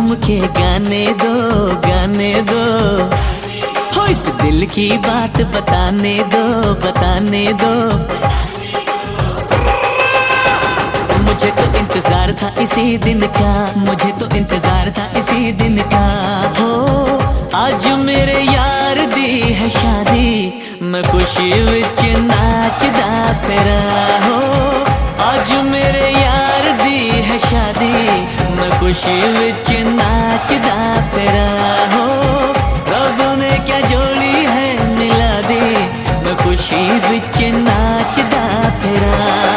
झूम के गाने दो, गाने दो, हो इस दिल की बात बताने दो, बताने दो। मुझे तो इंतजार था इसी दिन का, मुझे तो इंतजार था इसी दिन का। हो आज मेरे यार दी है शादी, मैं खुशी विच नाचदा फिरा। हो आज मेरे यार दी है शादी, मैं खुशी विच नाचदा फिरा। हो रब ने क्या जोड़ी है मिला दी, मैं खुशी विच नाचदा फिरा।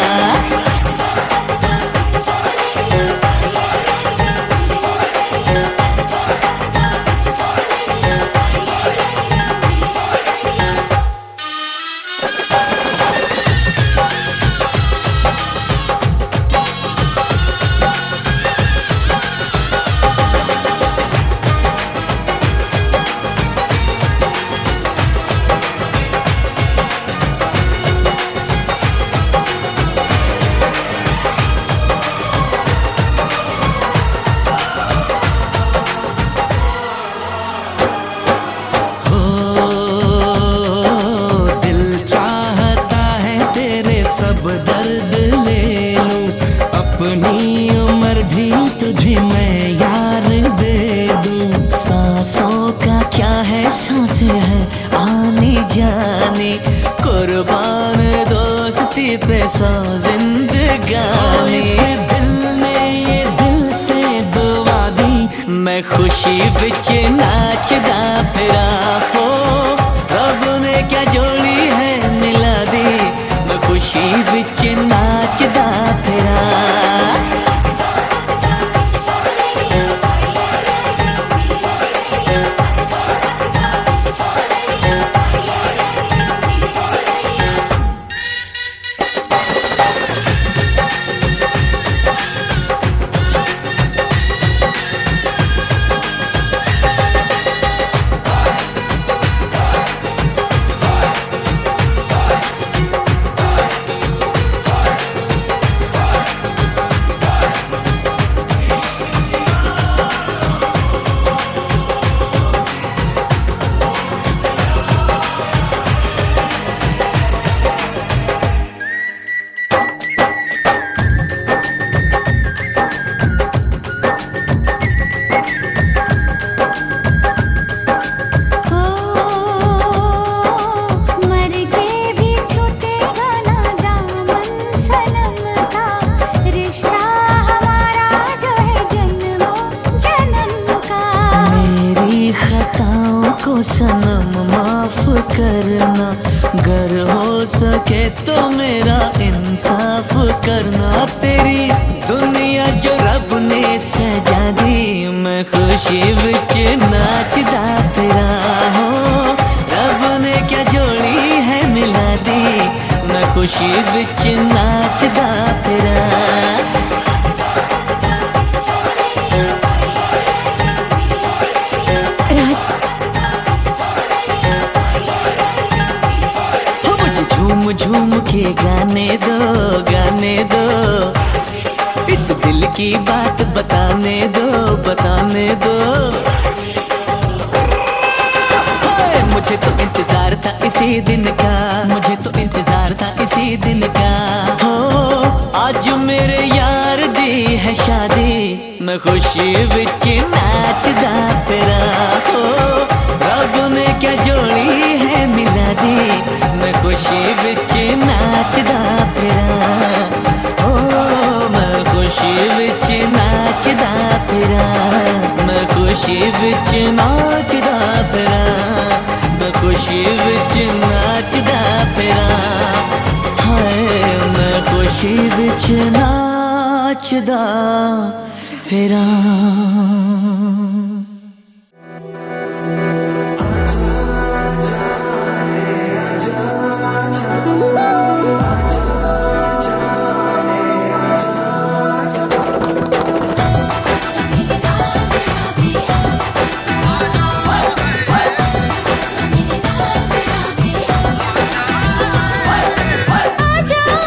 सब दर्द ले लूं, अपनी उम्र भी तुझे मैं यार दे दूं। सांसों का क्या है, सांसें है आने जाने, कुर्बान दोस्ती पे सौ जिंदगानी। दिल ने ये दिल से दुआ दी, मैं खुशी विच नाचदा फिरा। हो रब ने क्या जोड़ी है मिला दी, मैं खुशी विच नाचदा फिरा। को सनम माफ करना, गर हो सके तो मेरा इंसाफ करना। तेरी दुनिया जो रब ने सजा दी, मैं खुशी विच नाचदा फिरा। हो रब ने क्या जोड़ी है मिला दी, मैं खुशी विच नाचदा फिरा। झूम के गाने दो, गाने दो, इस दिल की बात बताने दो, बताने दो। मुझे तो इंतजार था इसी दिन का, मुझे तो इंतजार था इसी दिन का। हो आज मेरे यार दी है शादी, मैं खुशी विच नाचदा फिरा। हो रब ने क्या जोड़ी है मिला दी, मैं खुशी विच नाचदा फिरा। हो मैं खुशी विच नाचदा फिरा, मैं खुशी विच नाचदा फिरा, मैं खुशी विच नाचदा फिरा। हाय मैं खुशी विच नाचदा फिरा।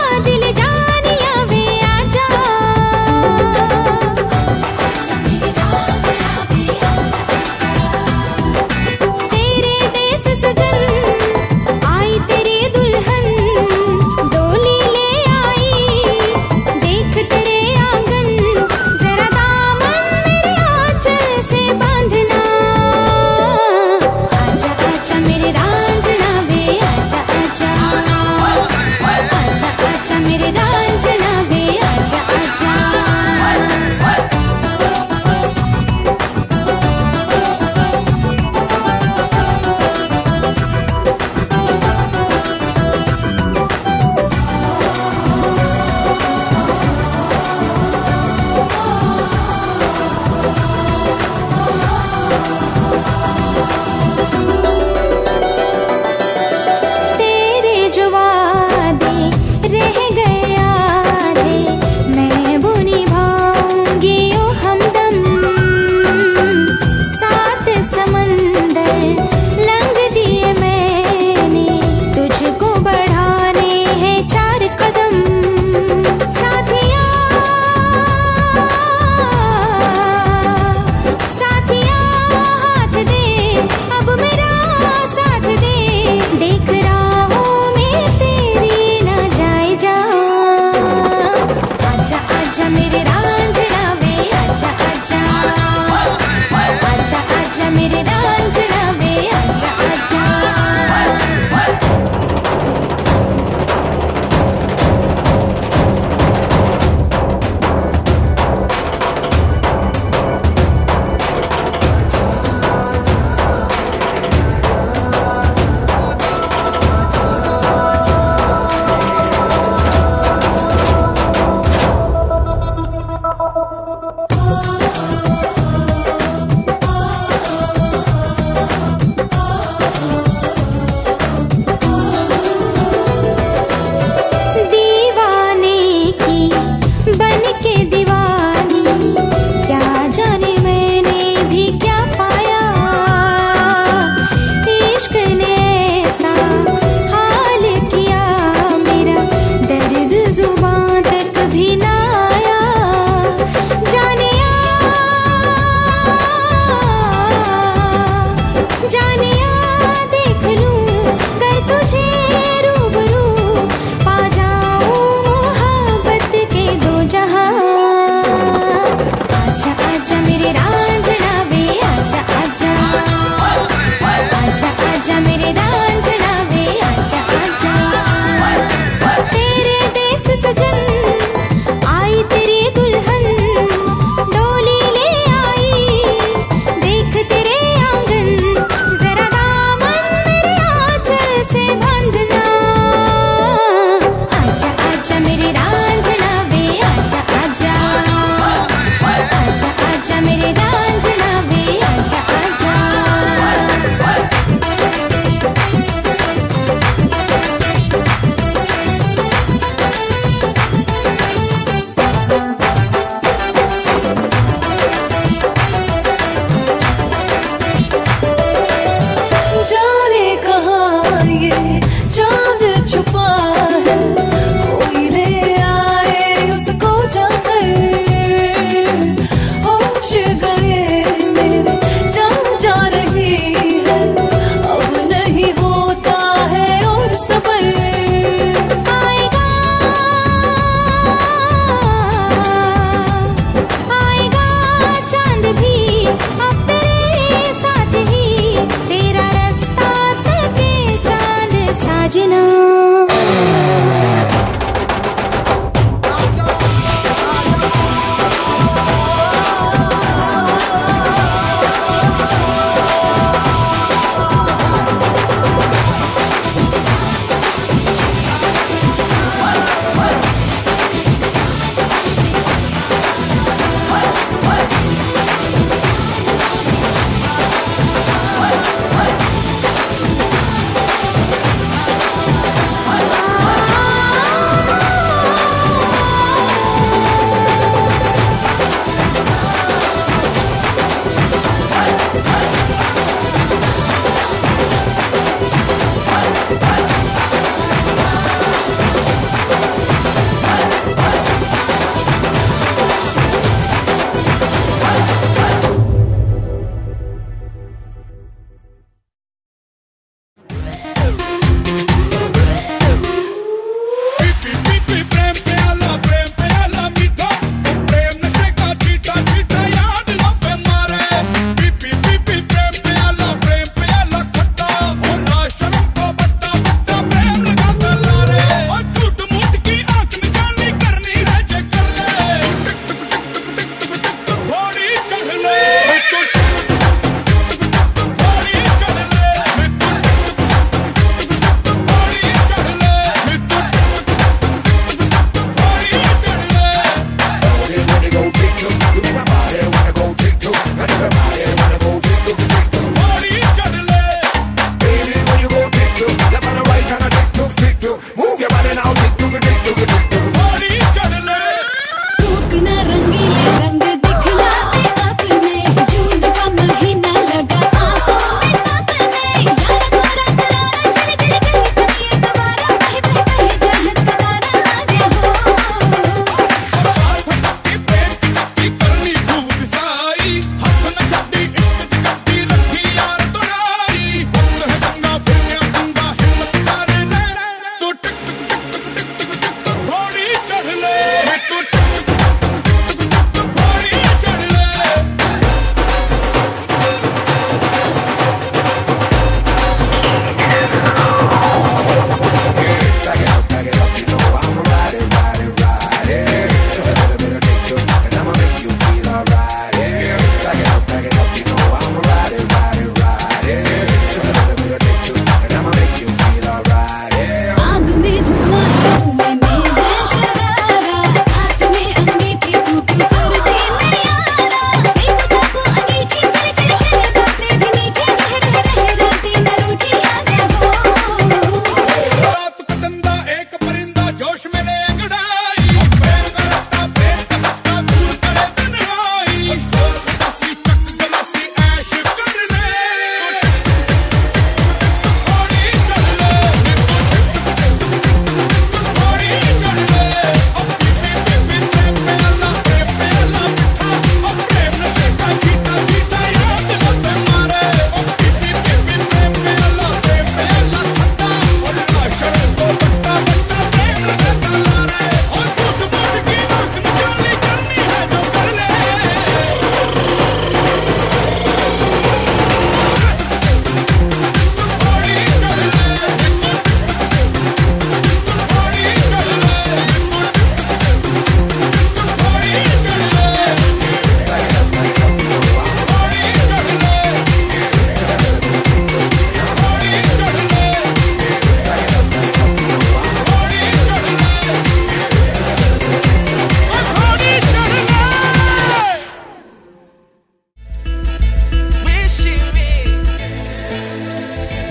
आजा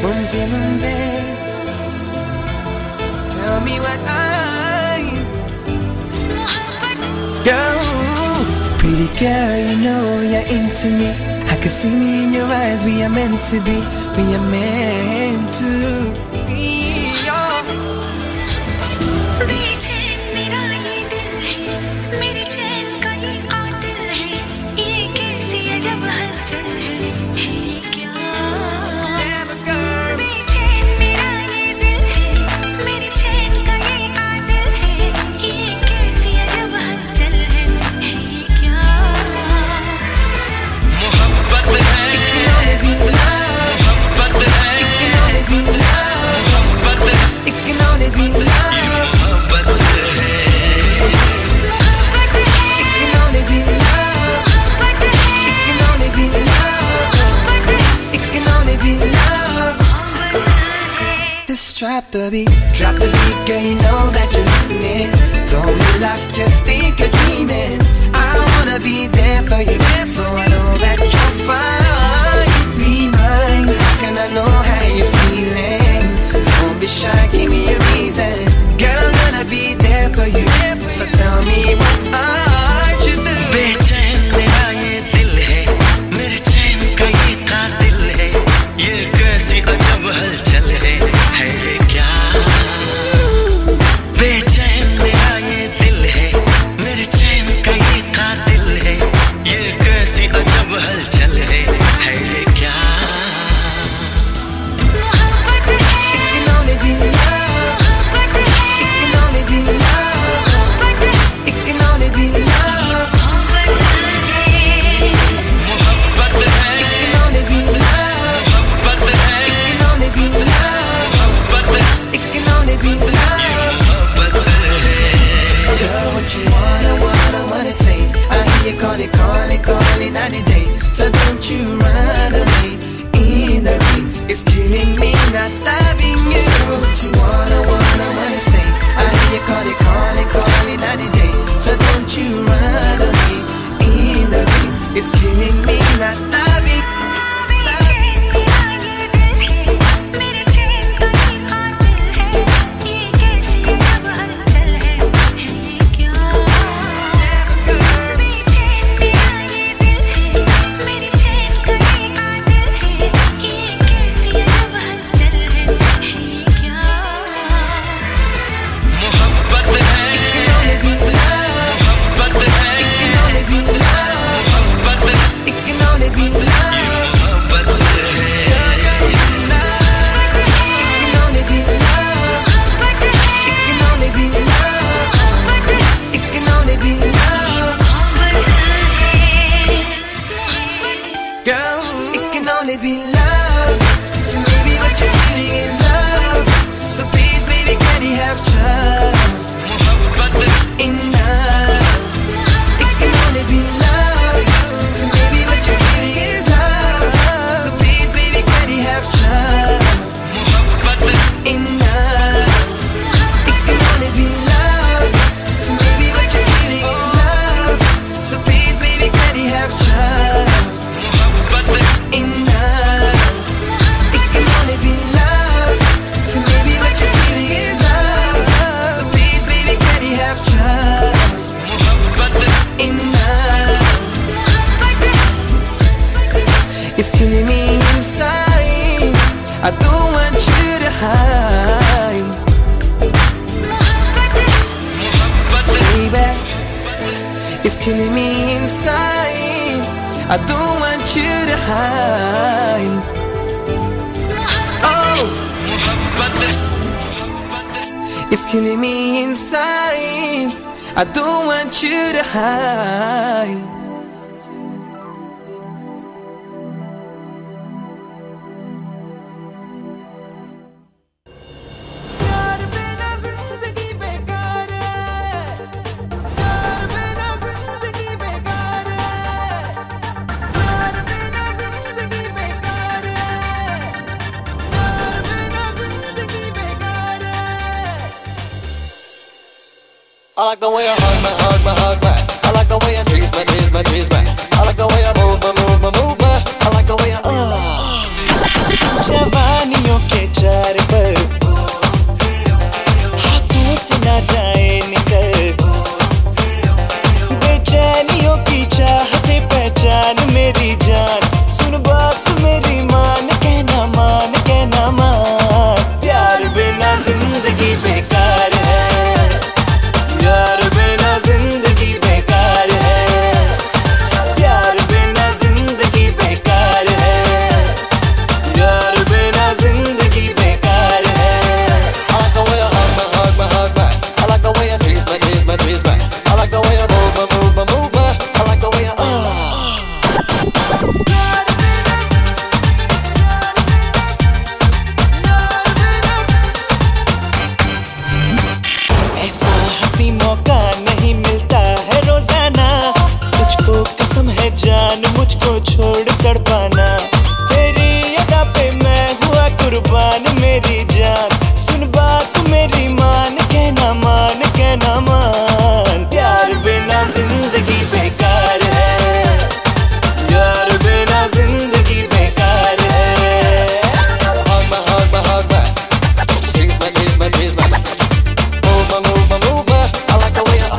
Mumsy, mumsy, tell me what girl, pretty girl, you know you're into me. I can see me in your eyes. We are meant to be. We are meant to be. बेचैन मेरा ये दिल है, मेरे चैन का ये कातिल है, ये कैसी अजब हलचल है क्या? बेचैन मेरा ये दिल है, मेरे चैन का ये कातिल है, ये कैसी अजब हलचल है क्या? मोहब्बत है, मोहब्बत है, It can only be love. मोहब्बत है, It can only be love. It can only be love. It can only be love. Just drop the beat, girl, you know that you're listening. Don't be lost, just think you're dreaming. I wanna be there for you, so I know that you're fine. Be mine, how can I know how you're feeling? Don't be shy, give me a reason. Girl, I'm gonna be there for you, so tell me what I should do. बेचैन मेरा ये दिल है, मेरे चैन का ये कातिल है, ये कैसी अजब हलचल है क्या? बेचैन मेरा ये दिल है, मेरे चैन का ये कातिल है, ये कैसी अजब हलचल है क्या? It can only be love. It can only be love. It can only be love. मोहब्बत है, It can only be love. मोहब्बत है, It can only be love. मोहब्बत है, It can only be love. मोहब्बत है। Girl, what you wanna say? I hear you calling night and day. So don't you run away in the rain. It's killing me not loving you. What you wanna say? I hear you calling night and day. So don't you run away in the rain. It's killing me not loving. मोहब्बत है, मोहब्बत है, It can only be love. मोहब्बत है। It can only be love. It can only be love. It can only be love. Girl, it can only be love. So maybe what you're feeling is love. So please, baby, can you have trust मोहब्बत in us? It can only be love. So maybe what you're feeling is love. So please, baby, can you have trust मोहब्बत in us? It can only be love. So maybe what you're feeling is love. So please, baby, can you have trust मोहब्बत in us? It can only be love. So maybe what you're feeling is love. So please, baby, can you have trust मोहब्बत in us? It's killing me inside. I don't want you to hide, मोहब्बत baby. It's killing me inside. I don't want you to hide. Oh, मोहब्बत it's killing me inside. I don't want you to hide. यार बिना जिंदगी बेकार है. यार बिना जिंदगी बेकार है. यार बिना जिंदगी बेकार है. यार बिना जिंदगी बेकार है. I like the way you hug me. I like the way you tease me. I like the way you move me. I like the way you जवानियों कुर्बान मेरी जान, सुन बात मेरी मान, कहना मान, कहना मान। प्यार बिना जिंदगी बेकार है, प्यार बिना जिंदगी बेकार है। Hug me, tease me, tease me, tease me. Move me, move me, move me. I like the way you.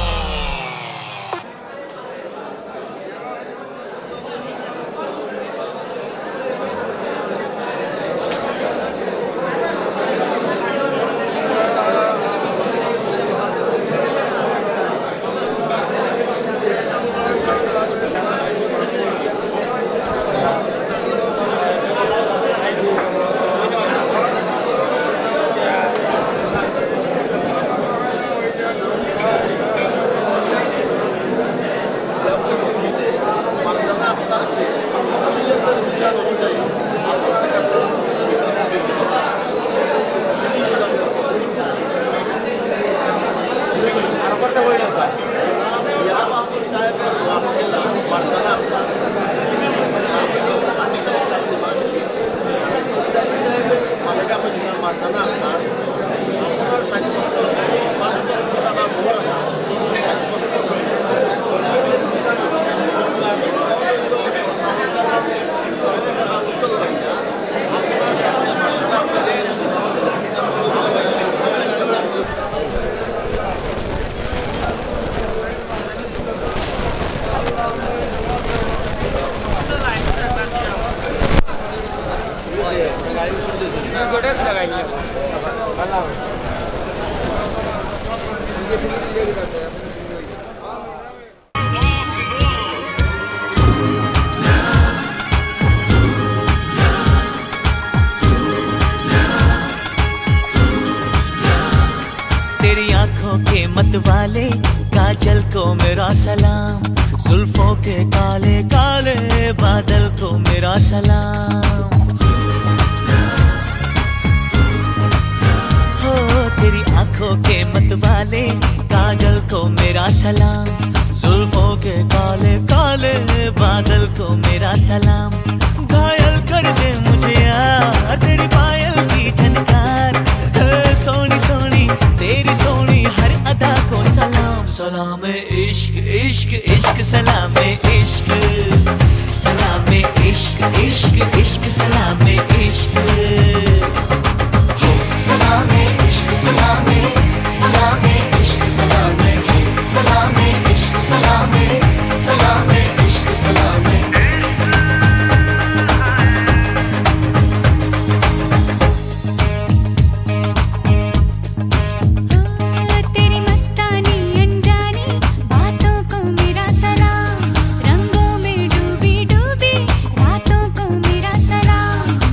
तेरी आंखों के मतवाले काजल को मेरा सलाम, जुल्फों के काले काले बादल को मेरा सलाम। हो तेरी आंखों के मतवाले काजल को मेरा सलाम, जुल्फों के काले काले बादल को मेरा सलाम। घायल कर दे मुझे यार तेरी पायल की झनकार, सोनी सोनी तेरी सोनी हर अदा को सलाम। सलाम इश्क इश्क इश्क सलाम इश्क, सलाम इश्क इश्क इश्क सलाम इश्क। सलाम इश्क सलाम सलाम इश्क सलाम सलाम इश्क सलाम सलाम इश्क सलाम। तेरी मस्तानी अनजानी बातों को मेरा सलाम, रंगों में डूबी डूबी रातों को मेरा सलाम।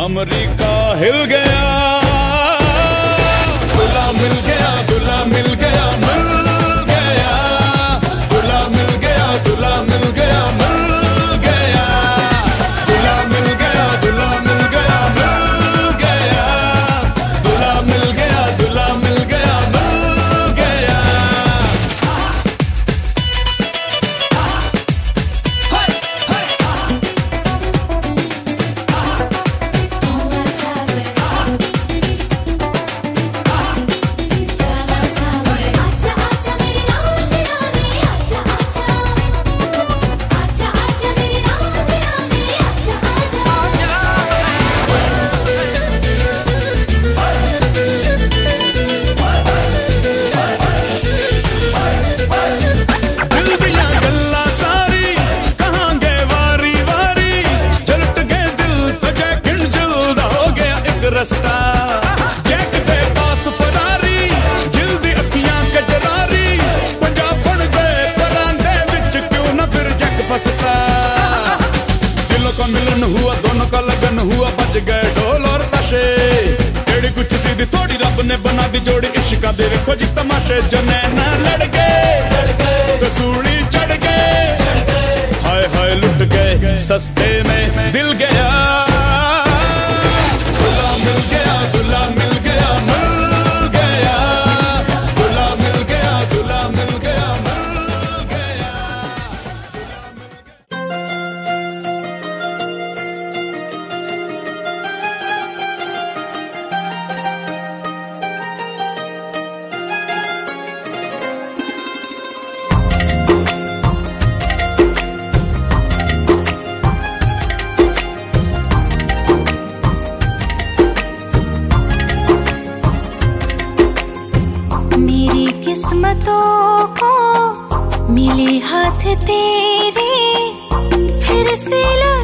अमेरिका हिल गया, दूल्हा मिल गया, दूल्हा मिल गया, मिल गया, दूल्हा मिल गया, दूल्हा मिल गया, मिल गया, दूल्हा मिल गया, दूल्हा मिल गया, मिल गया, दूल्हा मिल गया, दूल्हा मिल गया, मिल गया। जैक दे पास फरारी, जिल्दी अखियां कजरारी, पंजाब बन गए परांदे विच क्यों न फिर जैक फंसता। दिलों का मिलन हुआ, दोनों का लगन हुआ, बच गए ढोल और ताशे। एड़ी कुछ सीधी थोड़ी रब ने बना दी जोड़ी, इश्का दे देखो जी तमाशे। जने न लड़ गए तो सूली चढ़ गए, हाय हाय लुट गए सस्ते में दिल गया। मिल गया, दूल्हा मिल गया, मिल गया, दूल्हा मिल गया, दूल्हा मिल गया, मिल गया। किस्मतों को मिले हाथ तेरे, फिर से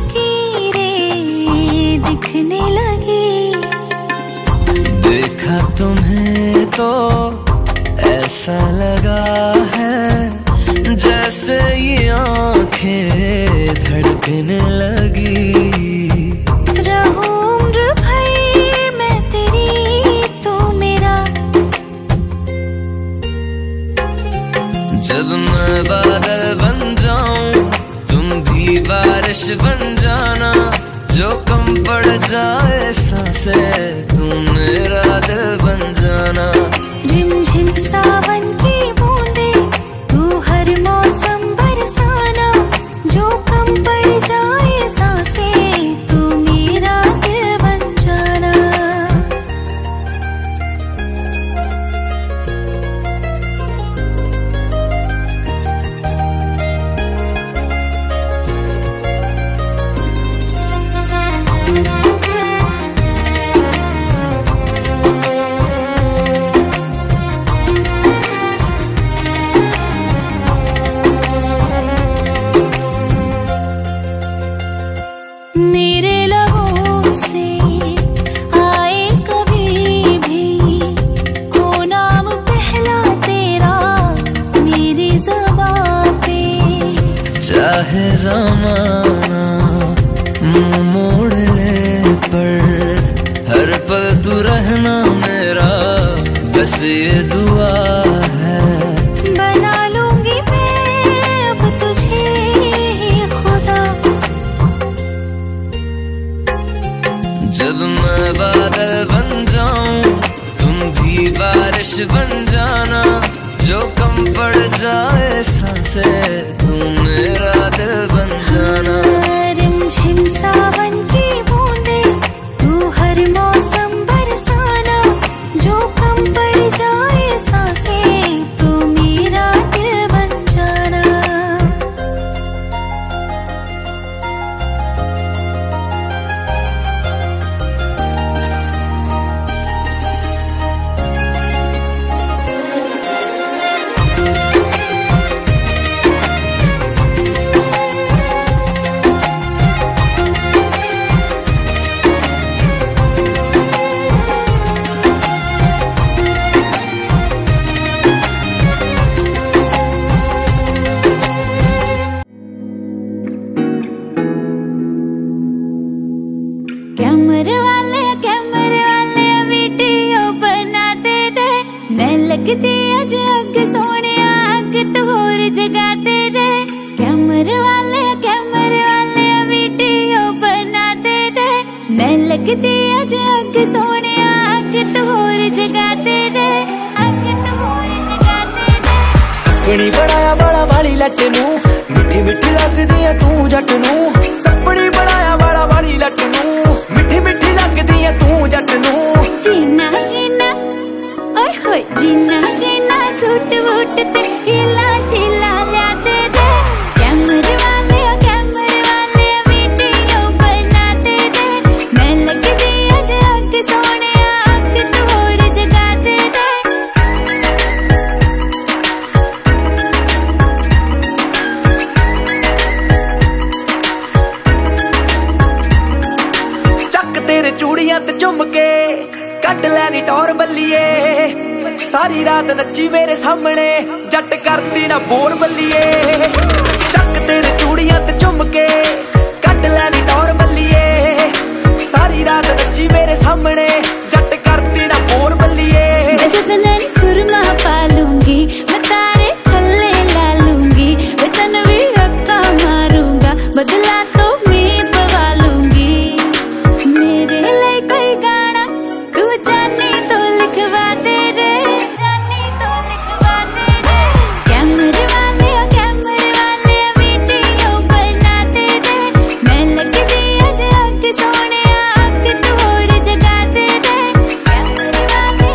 लकीरें दिखने लगी। देखा तुम्हें तो ऐसा लगा है जैसे ये आंखें धड़कने लगी। रहूं उम्र भर मैं तेरी, तू मेरा। जब मैं बादल बन जाऊं तुम भी बारिश बन जाना, जो कम पड़ जाए सांसें तुम मेरा दिल बन जाना। रिमझिम सावन की बूंदे तू हर मौसम बरसाना, जो कम पड़ जाए सांसें तू मेरा दिल बन जाना। मेरे लबों से आए कभी भी हो नाम पहला तेरा मेरी ज़बां पे। चाहे ज़माना मुंह मोड़ ले पर हर पल तू रहना मेरा, बस ये दुआ है। बना लूंगी मैं अब तुझे ही खुदा। जब मैं बादल बन जाऊं तुम भी बारिश बन जाना, जो कम पड़ जाए सांसें तुम मेरा दिल बन जाना। रिमझिम सावन की बूंदे तू हर मौसम बरसाना, जो कम पड़ जाए सांसें तू मेरा दिल बन जाना। कैमरे वाले वीडियो बनाते रहे, मैं लगती अज अग सोने अग तो होर जगाते रहे। कैमरे वाले वीडियो बनाते रहे, मैं लगती अज अग सोने अग तो होर जगाते रहे, अग तो होर जगाते रहे। सपनी बनाया वाला वाली लट नू, मिठी मिठी लगदी है तू जट नू। सपनी बनाया वाला वाली लट नू, मिठी मिठी लगदी है तू जट नू। जीना शीना ओए होए जीना शीना सूट वूट ते हिला शीला ल्याते रहे। कैमरे वाले वीडियो बनाते रहे, मैं लगदी अज अग सोने अग तो होर जगाते रहे। ਚੱਕ ਤੇਰੇ ਚੂੜੀਆਂ ਤੇ ਚੁੰਮ ਕੇ ਕੱਢ ਲੈਣੀ ਟੌਰ ਬੱਲੀਏ। ਸਾਰੀ ਰਾਤ ਨੱਚੀ ਮੇਰੇ ਸਾਹਮਣੇ ਜੱਟ ਕਰਦੀ ਨਾ ਬੋਰ ਬੱਲੀਏ। ਚੱਕ ਤੇਰੇ ਚੂੜੀਆਂ ਤੇ ਚੁੰਮ ਕੇ ਕੱਢ ਲੈਣੀ ਟੌਰ ਬੱਲੀਏ। ਸਾਰੀ ਰਾਤ ਨੱਚੀ ਮੇਰੇ ਸਾਹਮਣੇ ਜੱਟ ਕਰਦੀ ਨਾ ਬੋਰ ਬੱਲੀਏ। मैं जतन सुरमा पालूंगी, मैं तारे थल्ले ला लूंगी, मैं तन भी रक्का मारूंगा, बदला तो मैं पवा लूंगी। मेरे लिए कोई गाना तू जानी तो लिखवा दे रे, जानी तो लिखवा दे रे। कैमरे वाले वीडियो बनाते रहे, मैं लगदी अज अग सोने अग तो होर जगाते रहे। कैमरे वाले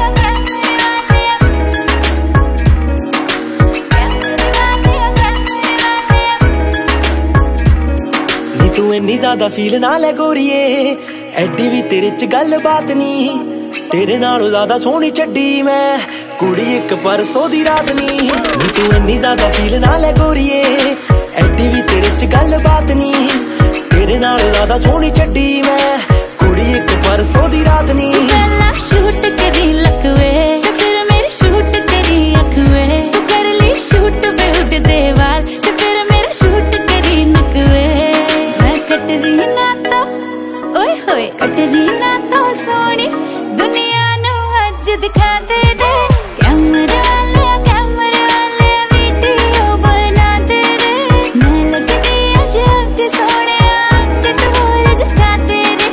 नी तू इन्नी ज्यादा फील ना ले गोरीए, एडी भी तेरे च गल बात नी। तेरे नालों ज्यादा सोहनी छड्डी मैं कुड़ी एक परसों दी रात नी। नी तू इन्नी ज्यादा फील ना ले गोरीए, एडी भी तेरे च गल बात नी। तेरे नालों ज्यादा सोहनी छड्डी मैं कुड़ी एक परसों दी रात नी। पहला शूट करी लखवे ते फिर मेरी शूट करी अखवे, तू कर ली शूट पे उड़दे वाल ते फिर मेरा शूट करी नकवे। मैं कटरीना तो ओए होए कटरीना तो सोनी दुनिया नू अज दिखा दे रे। कैमरे वाले वीडियो बनाते रहे, मैं लगदी अज अग सोने अग तो होर जगाते रे।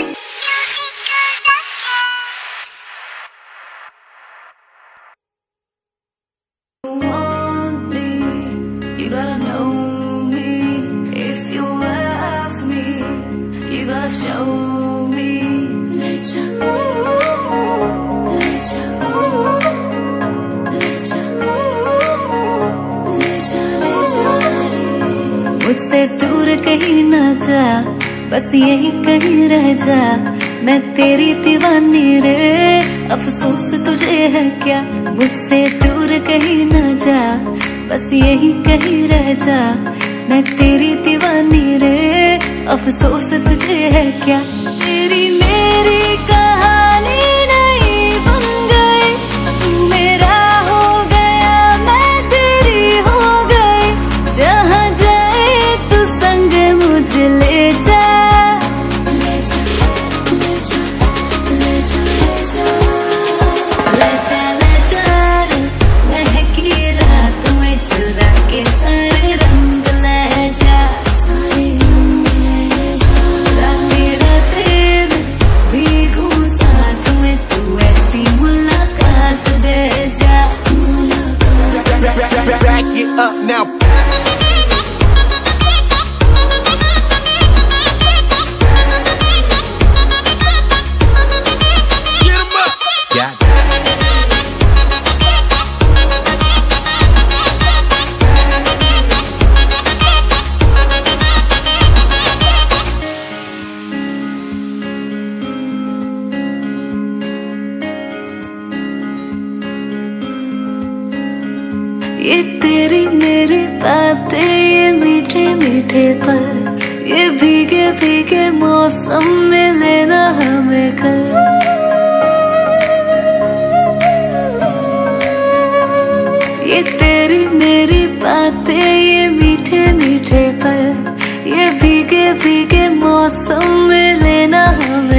Want me, you gotta know me. If you love me, you gotta show me. Lecha, lecha, lecha, lecha, lecha। मुझसे दूर कहीं ना जा, बस यही कहीं रह जा। मैं तेरी दीवानी रे, अफसोस तुझे है क्या। मुझसे दूर कहीं ना जा, बस यही कहीं रह जा। मैं तेरी दीवानी रे, अफसोस तुझे है क्या। तेरी मेरी कहानी नहीं बन गई, तू मेरा हो गया मैं तेरी हो गई। जहाँ जाए तू संग मुझे ले जा, ले जा, ले जा, ले जा, ले जा, ले जा, ले जा रे। महकी रात में चुरा के सारे रंग ले जा, सारे रंग ले जा। रातें रातें में भीगू साथ में, तू ऐसी मुलाकात दे जा, मुलाकात। Back it up now. Get 'em up. Got it. ये तेरी मेरी बातें, ये मीठे मीठे पल, ये भीगे भीगे मौसम में लेना हमें कल। ये तेरी मेरी बातें, ये मीठे मीठे पल, ये भीगे भीगे मौसम में लेना हमें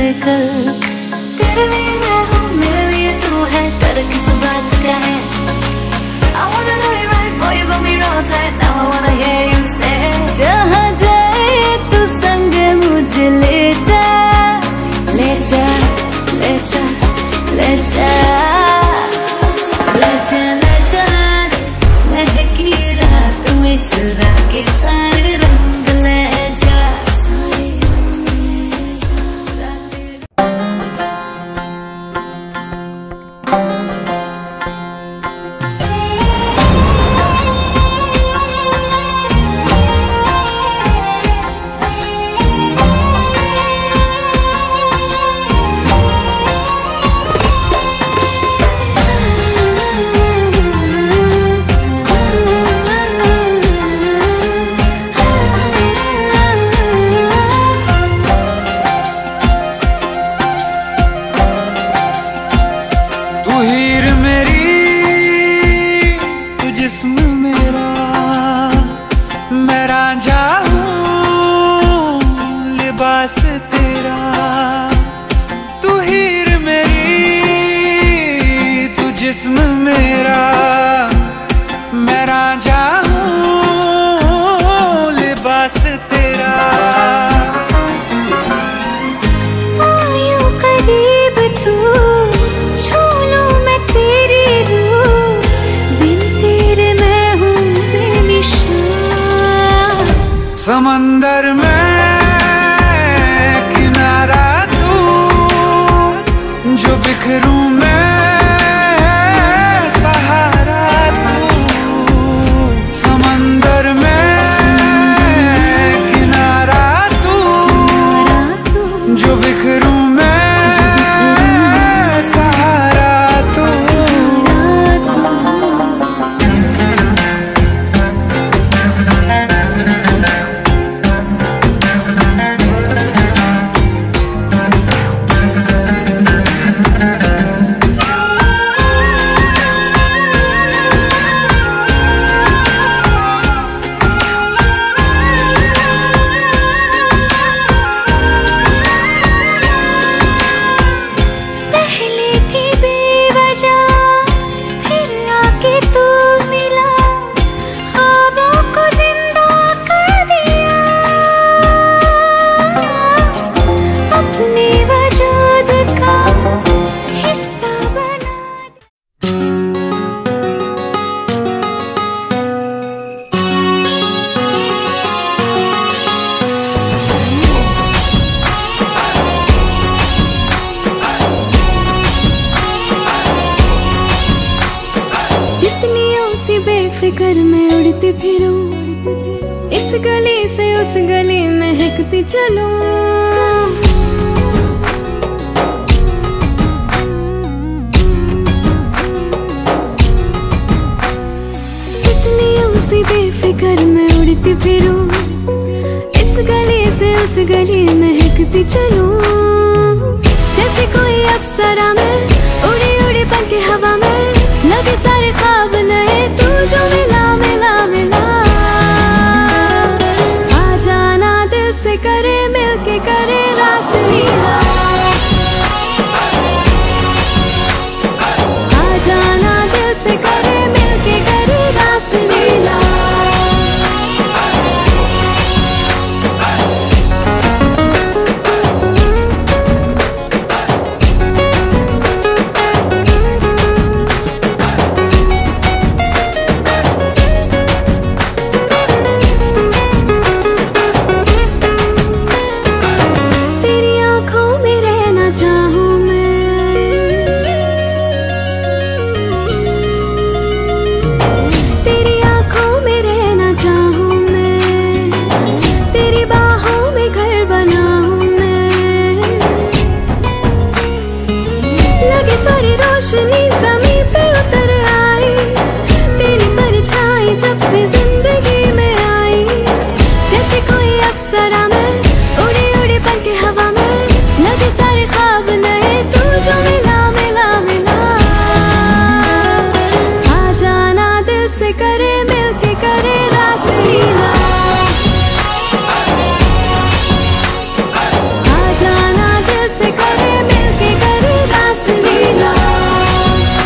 जिस्म मेरा मैं रांझा हूँ लिबास तेरा। आयो करीब तू छू लूं मैं तेरी रूह, बिन तेरे मैं हूँ बेनिशान। समंदर में किनारा तू, जो बिखरूं मैं सहारा तू। समंदर में किनारा तू, जो बिखरूं मैं सहारा तू। बेफिक्र में उड़ती फिरूं, इस गली से उस गली महकती चलूं। तितलियों से बेफिक्र में उड़ती फिरूं, इस गली से उस गली महकती चलूं। जैसे कोई अप्सरा में उड़ी उड़ी बन के हवा में, लगे सारे ख्वाब नए तू जो मिला मिला मिला। आ जाना दिल से करे मिलके करे रास लीला। आ जाना दिल से करे मिलके करे रास लीला। रोशनी ज़मीं पे उतर आई, तेरी परछाई जब से जिंदगी में आई। जैसे कोई अप्सरा में उड़ी उड़ी बन के हवा में, लगे सारे ख्वाब नए तू जो मिला मिला मिला। आ जाना दिल से करे मिलके करे रास लीला। आ जाना दिल से करे मिलके करे रास लीला।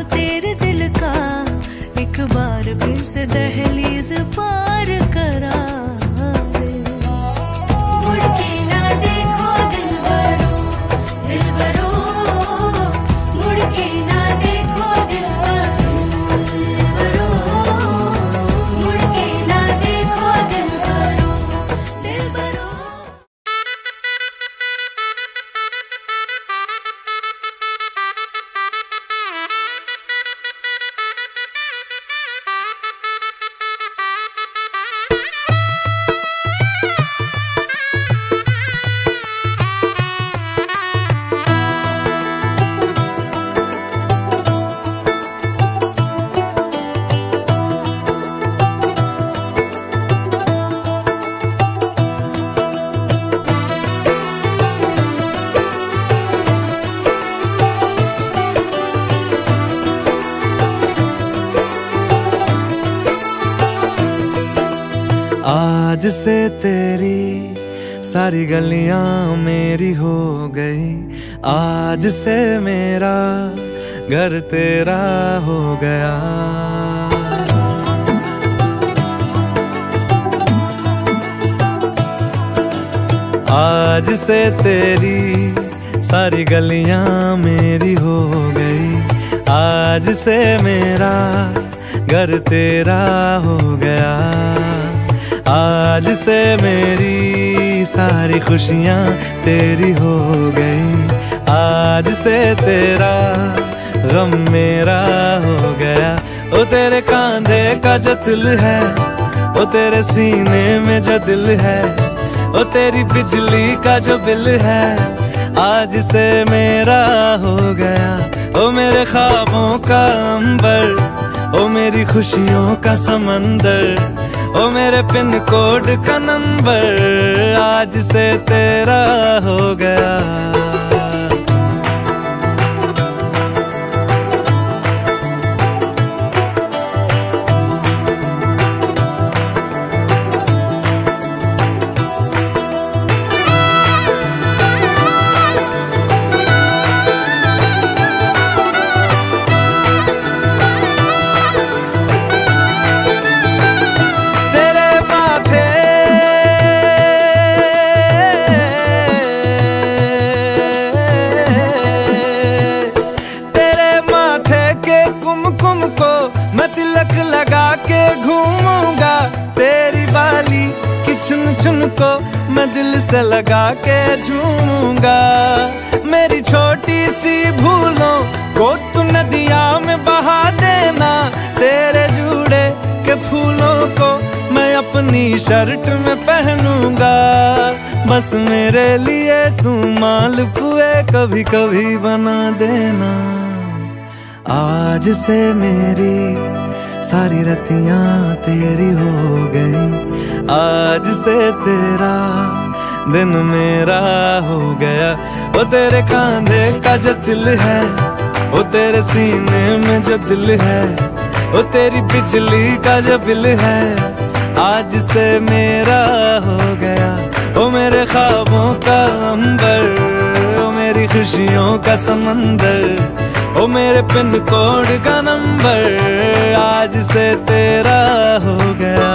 तेरे दिल का, एक बार फिर से दहलीज पार करा दे। मुड़ के ना देखो दिलबरो, दिलबरो, मुड़ के ना देखो दिलबरो, दिलबरो, मुड़ के ना देखो दिलबरो, दिलबरो। आज से तेरी सारी गलियां मेरी हो गई, आज से मेरा घर तेरा हो गया। आज से तेरी सारी गलियां मेरी हो गई, आज से मेरा घर तेरा हो गया। आज से मेरी सारी खुशियां तेरी हो गई, आज से तेरा गम मेरा हो गया। ओ तेरे कांधे का जो दिल है, ओ तेरे सीने में जो दिल है, ओ तेरी बिजली का जो बिल है, आज से मेरा हो गया। ओ मेरे ख्वाबों का अंबर, ओ मेरी खुशियों का समंदर, ओ मेरे पिन कोड का नंबर, आज से तेरा हो गया। चुन चुन को मैं दिल से लगा के झूमूंगा। मेरी छोटी सी भूलों को तू नदिया में बहा देना, तेरे जूड़े के फूलों को मैं अपनी शर्ट में पहनूंगा। बस मेरे लिए तू मालपुए कभी कभी बना देना। आज से मेरी सारी रतियां तेरी हो गई, आज से तेरा दिन मेरा हो गया। वो तेरे कांधे का जो दिल है, वो तेरे सीने में जो दिल है, वो तेरी बिजली का जो बिल है, आज से मेरा हो गया। वो मेरे ख्वाबों का अंबर, वो मेरी खुशियों का समंदर, ओ मेरे पिन कोड का नंबर, आज से तेरा हो गया।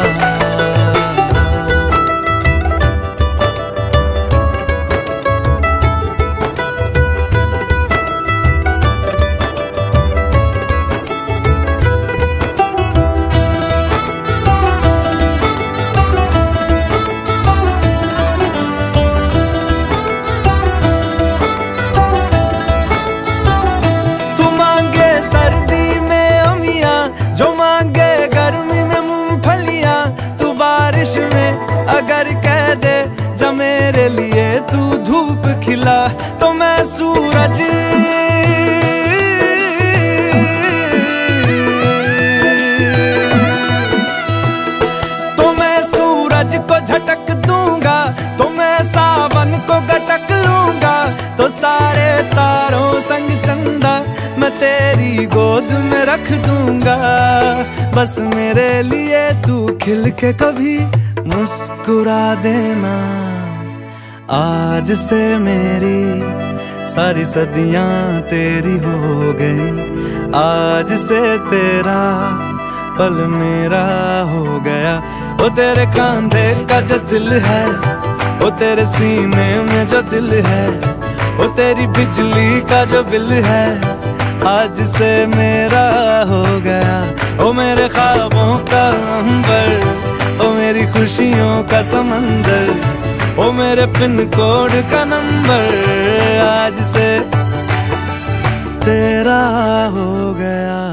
अगर कह दे जब मेरे लिए तू धूप खिला, तो मैं सूरज को झटक दूंगा, तो मैं सावन को गटक लूंगा। तो सारे तारों संग चंदा मैं तेरी गोद में रख दूंगा। बस मेरे लिए तू खिल के कभी मुस्कुरा देना। आज से मेरी सारी सदियां तेरी हो गई, आज से तेरा पल मेरा हो गया। ओ तेरे कांधे का जो दिल है, ओ तेरे सीने में जो दिल है, ओ तेरी बिजली का जो बिल है, आज से मेरा हो गया। ओ मेरे ख्वाबों का अंबर, ओ मेरी खुशियों का समंदर, ओ मेरे पिन कोड का नंबर, आज से तेरा हो गया।